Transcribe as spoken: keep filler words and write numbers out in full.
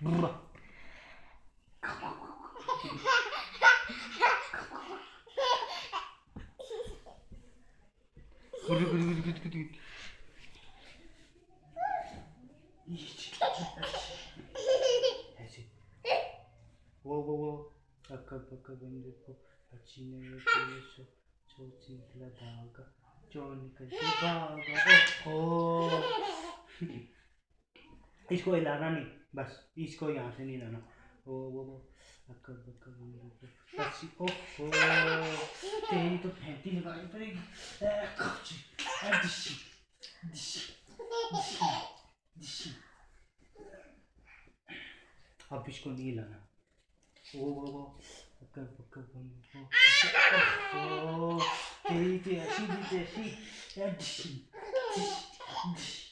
वो वो वो अक्का पक्का बंदे को अच्छी नहीं सो सोची लगा जो निकल के भागा ओ इसको हिलाना नहीं, बस इसको यहाँ से नहीं लाना। वो वो वो अक्का पक्का बंदे को अच्छी ओ ओ तेरी तो फैंटी लगानी पड़ेगी। दिशी दिशी दिशी दिशी अब इसको नहीं लाना। वो वो वो अक्का पक्का बंदे को ओ तेरी तो ऐसी भी ऐसी दिशी दिशी